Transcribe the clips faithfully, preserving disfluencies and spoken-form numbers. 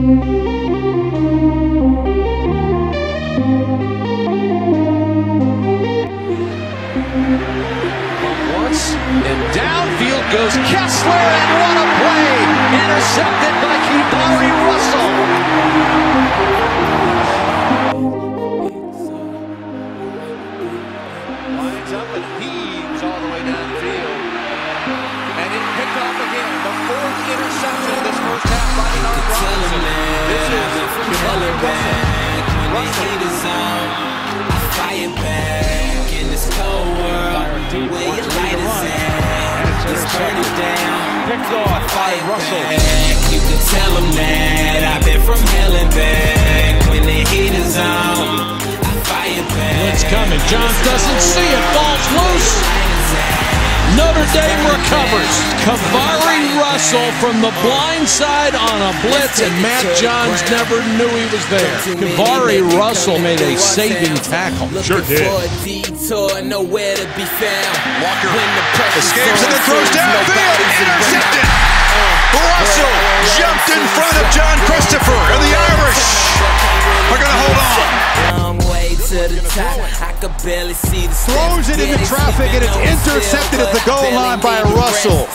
And downfield goes Kessler, and what a play! Intercepted by Keivarae Russell. Lines up and heaves all the way downfield. And it picked off again. The fourth interception of this first half by Notre. This is Keivarae Russell. Russell. Fire back in this cold world. Where your light is at, just turn it down. Picked off by Russell. You can tell them that I've been from hell and back. When the heat is on, I fire back. It's coming. Johns doesn't see it. Falls loose. Notre Dame recovers. Keivarae Russell from the blind side on a blitz, and Matt Johns never knew he was there. Keivarae Russell made a saving tackle. Sure did. Nowhere to be found. Walker escapes and then throws downfield. Intercepted. Russell jumped in front of John Christopher, and the Irish are going to hold on. To the top, I could barely see the throws it into traffic, and it's intercepted at the goal line by Russell.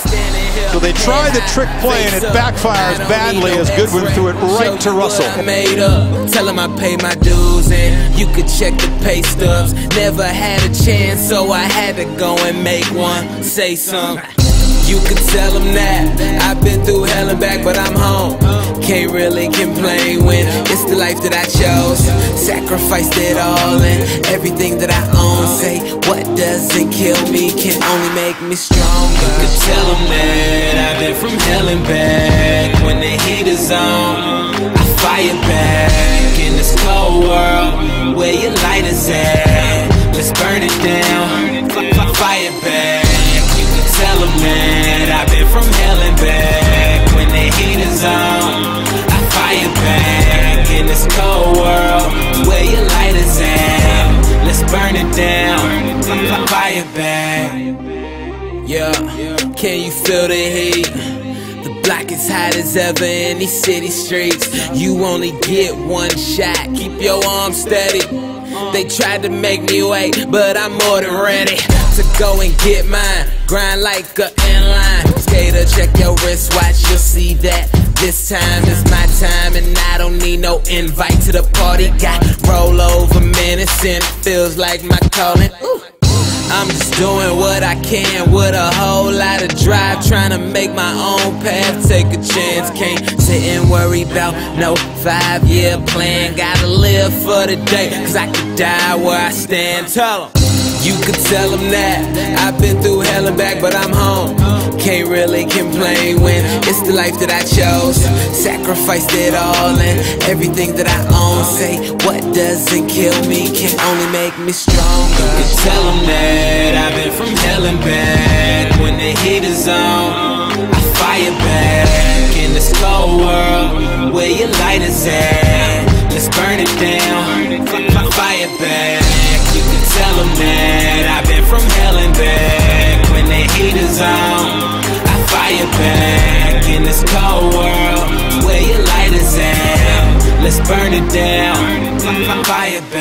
So they try the trick play, and it backfires badly as Goodwin threw it right to Russell. Made up, tell him I pay my dues, and you could check the pay stubs. Never had a chance, so I had to go and make one. Say something. You could tell them that I've been through hell and back, but I'm home. Can't really complain when it's the life that I chose. Sacrificed it all and everything that I own. Say what doesn't kill me can only make me stronger. You could tell them that I've been from hell and back. When the heat is on, I fire back in this cold world. Where your light is at, let's burn it down. Fire back. Tell them that I've been from hell and back. When the heat is on, I fire back in this cold world. Where your light is at, let's burn it down. Fire back. Yeah, can you feel the heat? The block is hot as ever in these city streets. You only get one shot, keep your arms steady. They tried to make me wait, but I'm more than ready to go and get mine. Grind like a inline skater, check your wristwatch, you'll see that this time is my time, and I don't need no invite to the party. Got rollover minutes and it feels like my calling. Ooh. I'm just doing what I can with a whole lot of drive, trying to make my own path, take a chance. Can't sit and worry about no five-year plan. Gotta live for the day, cause I could die where I stand. Tell them. You could tell them that I've been through hell and back, but I'm home. Can't really complain when it's the life that I chose. Sacrificed it all and everything that I own. Say what doesn't kill me can only make me stronger. You could tell them that I've been from hell and back. When the heat is on, I fire back in this cold world. Where your light is at, let's burn it down. Fire back. You can tell them that I've been from hell and back. When the heat is on, I fire back in this cold world. Where your light is at, let's burn it down. Fire back.